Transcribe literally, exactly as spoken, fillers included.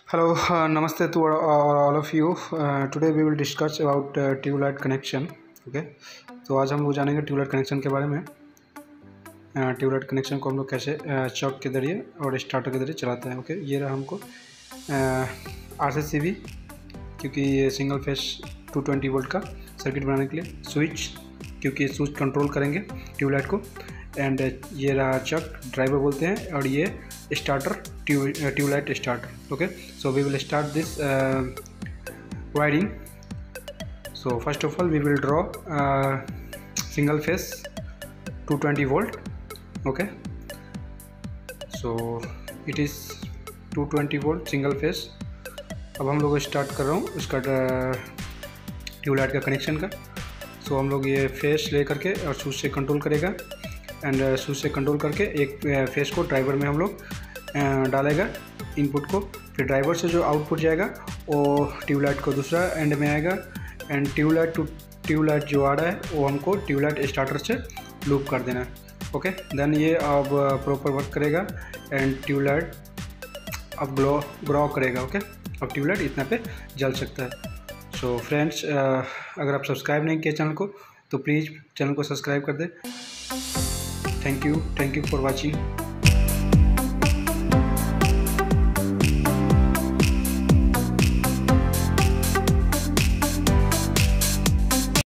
Hello, uh, namaste to all, all of you. Uh, today we will discuss about uh, tubelight connection. Okay, तो आज हम लोग जानेंगे tubelight connection के बारे में। ट्यूबलाइट कनेक्शन को हम लोग कैसे चॉक के जरिए और स्टार्टर के जरिए चलाते हैं। ओके, ये रहा हमको आर सी सी बी, क्योंकि ये single phase two twenty volt का सर्किट बनाने के लिए। स्विच, क्योंकि स्विच कंट्रोल करेंगे ट्यूबलाइट को। एंड ये रहा चक, ड्राइवर बोलते हैं, और ये starter, tube light starter. Okay, so we will start this wiring. So first of all we will draw single phase two twenty volt. Okay, so it is two twenty volt single phase. अब हम लोग start कर रहा हूँ उसका tubelight का connection का। सो so, हम लोग ये फेस ले करके और स्विच से कंट्रोल करेगा, एंड स्विच से कंट्रोल करके एक फेस को ड्राइवर में हम लोग डालेगा इनपुट को। फिर ड्राइवर से जो आउटपुट जाएगा वो ट्यूबलाइट को दूसरा एंड में आएगा, एंड ट्यूबलाइट टू ट्यूबलाइट जो आ रहा है वो हमको ट्यूबलाइट स्टार्टर से लूप कर देना है। ओके, देन ये अब प्रॉपर वर्क करेगा एंड ट्यूबलाइट अब ग्लो ग्रो करेगा। ओके, अब ट्यूबलाइट इतना पे जल सकता है। सो so, फ्रेंड्स, अगर आप सब्सक्राइब नहीं किए चैनल को तो प्लीज़ चैनल को सब्सक्राइब कर दें। Thank you thank you for watching.